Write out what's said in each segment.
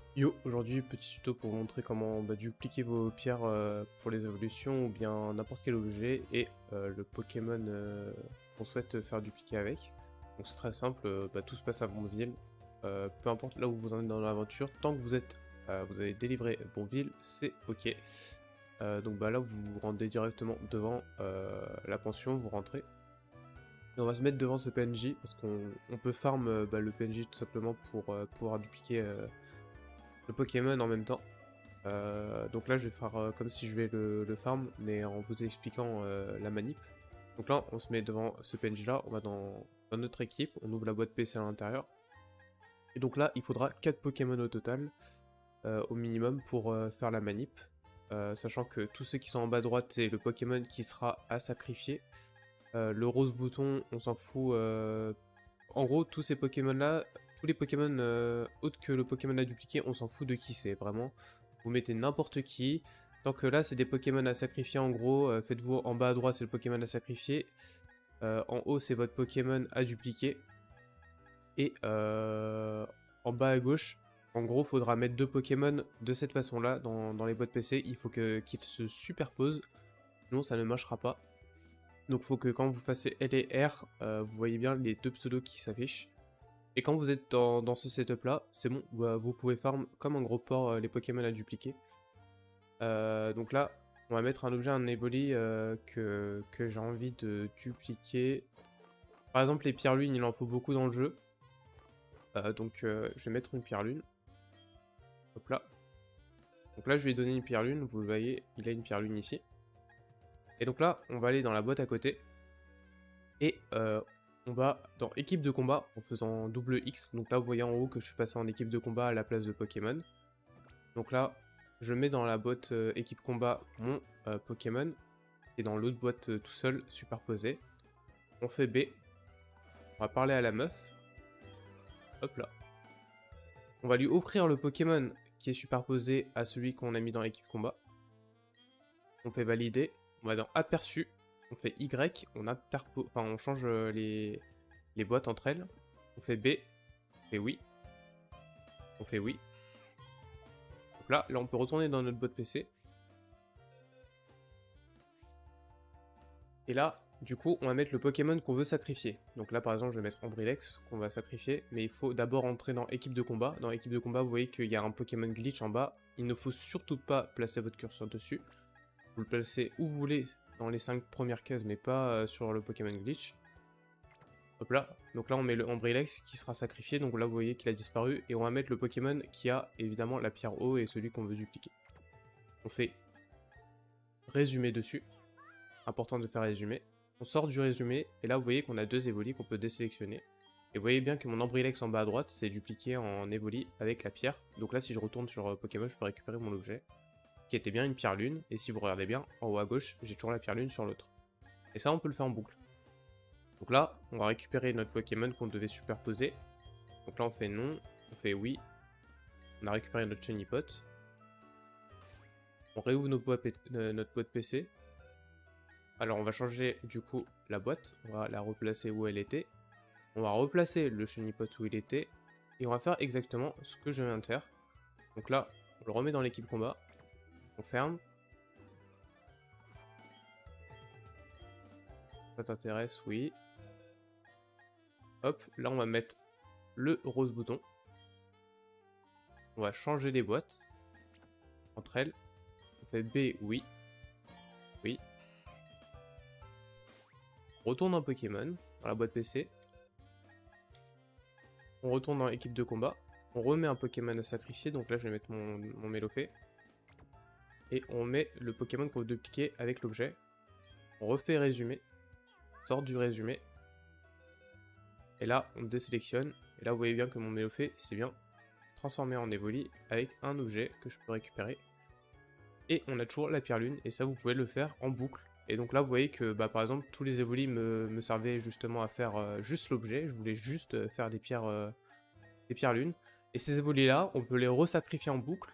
Yo, aujourd'hui petit tuto pour vous montrer comment dupliquer vos pierres pour les évolutions ou bien n'importe quel objet et le Pokémon qu'on souhaite faire dupliquer avec. Donc c'est très simple, tout se passe à Bondeville. Peu importe là où vous en êtes dans l'aventure, tant que vous avez délivré Bondeville, c'est ok. Donc là vous vous rendez directement devant la pension, vous rentrez. Et on va se mettre devant ce PNJ parce qu'on peut farm le PNJ tout simplement pour pouvoir dupliquer le Pokémon en même temps. Donc là je vais faire comme si je vais le farm, mais en vous expliquant la manip. Donc là on se met devant ce PNJ là, on va dans notre équipe, on ouvre la boîte PC à l'intérieur. Et donc là il faudra 4 Pokémon au total, au minimum, pour faire la manip. Sachant que tous ceux qui sont en bas à droite, c'est le Pokémon qui sera à sacrifier. Le rose bouton, on s'en fout. En gros, tous ces Pokémon là, tous les Pokémon autres que le Pokémon à dupliquer, on s'en fout de qui c'est, vraiment. Vous mettez n'importe qui. Tant que là, c'est des Pokémon à sacrifier, en gros, faites-vous en bas à droite, c'est le Pokémon à sacrifier. En haut, c'est votre Pokémon à dupliquer. Et en bas à gauche, en gros, faudra mettre 2 Pokémon de cette façon-là dans les boîtes PC. Il faut qu'ils se superposent, sinon ça ne marchera pas. Donc il faut que quand vous fassiez L et R, vous voyez bien les 2 pseudos qui s'affichent. Et quand vous êtes dans ce setup là, c'est bon, vous pouvez farm comme un gros porc les Pokémon à dupliquer. Donc là, on va mettre un objet, un Evoli que j'ai envie de dupliquer. Par exemple, les pierres lunes, il en faut beaucoup dans le jeu. Je vais mettre une pierre lune. Hop là. Donc là, je vais lui donner une pierre lune. Vous le voyez, il a une pierre lune ici. Et donc là, on va aller dans la boîte à côté. Et on va dans équipe de combat en faisant double X. Donc là, vous voyez en haut que je suis passé en équipe de combat à la place de Pokémon. Donc là, je mets dans la boîte équipe combat mon Pokémon. Et dans l'autre boîte tout seul, superposé. On fait B. On va parler à la meuf. Hop là. On va lui offrir le Pokémon qui est superposé à celui qu'on a mis dans équipe combat. On fait valider. On va dans aperçu. On fait Y. On change les boîtes entre elles. On fait B. On fait oui. On fait oui. Donc là, on peut retourner dans notre boîte PC. Et là, du coup, on va mettre le Pokémon qu'on veut sacrifier. Donc là, par exemple, je vais mettre Ambrilex qu'on va sacrifier. Mais il faut d'abord entrer dans équipe de combat. Dans équipe de combat, vous voyez qu'il y a un Pokémon glitch en bas. Il ne faut surtout pas placer votre curseur dessus. Vous le placez où vous voulez dans les 5 premières cases, mais pas sur le Pokémon glitch. Hop là. Donc là, on met le Ambrilex qui sera sacrifié. Donc là, vous voyez qu'il a disparu. Et on va mettre le Pokémon qui a évidemment la pierre eau et celui qu'on veut dupliquer. On fait résumé dessus. Important de faire résumé. On sort du résumé. Et là, vous voyez qu'on a 2 évolis qu'on peut désélectionner. Et vous voyez bien que mon Ambrilex en bas à droite, c'est dupliqué en évoli avec la pierre. Donc là, si je retourne sur Pokémon, je peux récupérer mon objet, qui était bien une pierre lune. Et si vous regardez bien, en haut à gauche, j'ai toujours la pierre lune sur l'autre. Et ça, on peut le faire en boucle. Donc là, on va récupérer notre Pokémon qu'on devait superposer. Donc là, on fait non, on fait oui. On a récupéré notre Shiny Pot. On réouvre notre boîte PC. Alors, on va changer du coup la boîte. On va la replacer où elle était. On va replacer le Shiny Pot où il était. Et on va faire exactement ce que je viens de faire. Donc là, on le remet dans l'équipe combat. On ferme. Ça t'intéresse? Oui. Hop, là on va mettre le rose bouton. On va changer les boîtes entre elles. On fait B, oui. Oui. On retourne dans Pokémon, dans la boîte PC. On retourne dans l'équipe de combat. On remet un Pokémon à sacrifier, donc là je vais mettre mon Mélofée. Et on met le Pokémon qu'on veut dupliquer avec l'objet. On refait résumé. On sort du résumé. Et là on désélectionne. Et là vous voyez bien que mon Mélofée s'est bien transformé en Evoli avec un objet que je peux récupérer. Et on a toujours la pierre lune, et ça vous pouvez le faire en boucle. Et donc là vous voyez que par exemple tous les évolis me servaient justement à faire juste l'objet, je voulais juste faire des pierres lunes. Et ces évolis là, on peut les resacrifier en boucle,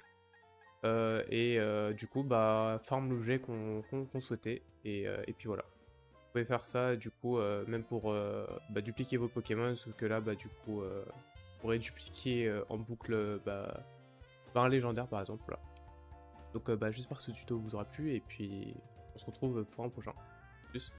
du coup farm l'objet qu'on souhaitait, et puis voilà. Vous pouvez faire ça du coup même pour dupliquer vos Pokémon, sauf que là du coup vous pourrez dupliquer en boucle un légendaire par exemple, voilà. Donc bah, j'espère que ce tuto vous aura plu, et puis on se retrouve pour un prochain. Plus.